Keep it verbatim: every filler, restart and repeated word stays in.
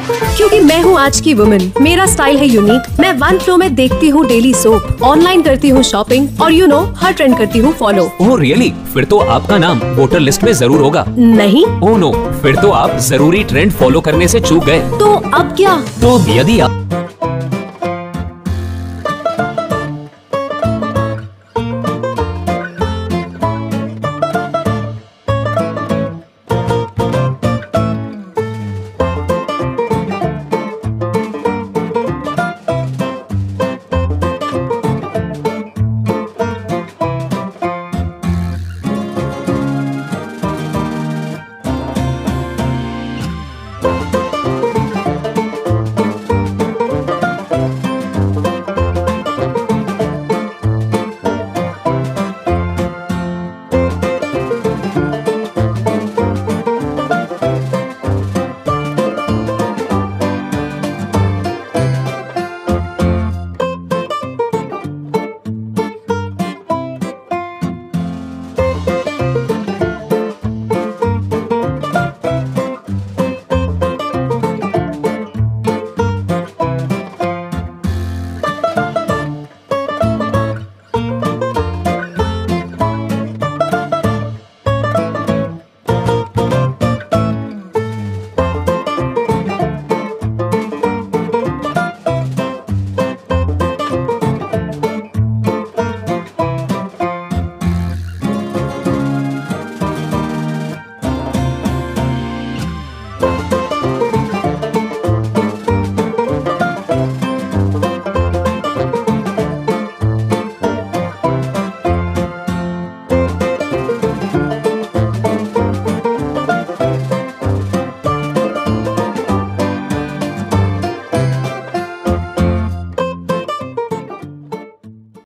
क्योंकि मैं हूँ आज की वुमन, मेरा स्टाइल है यूनिक। मैं वन फ्लो में देखती हूँ डेली सोप, ऑनलाइन करती हूँ शॉपिंग और यू नो हर ट्रेंड करती हूँ फॉलो। Oh really? फिर तो आपका नाम वोटर लिस्ट में जरूर होगा। नहीं। ओह नो, फिर तो आप जरूरी ट्रेंड फॉलो करने से चूक गए। तो अब क्या? तो यदि आप